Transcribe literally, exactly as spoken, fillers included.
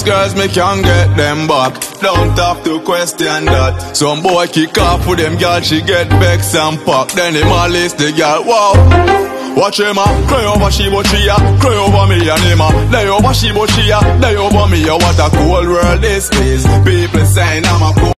girls, me can get them back. Don't have to question that. Some boy kick off with them girl, she get vexed and pack. Then him a list the girl, wow. Watch him a cry over she but she a cry over me and him a lay over she but she a lay over me. What a cool world this is. People saying I'm a cool